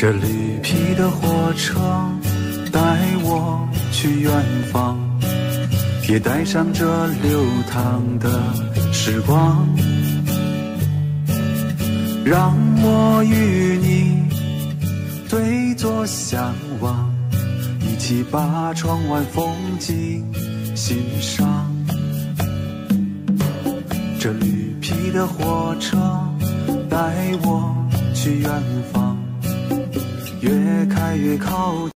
这绿皮的火车带我去远方，也带上这流淌的时光，让我与你对坐相望，一起把窗外风景欣赏。这绿皮的火车带我去远方，越开越靠近。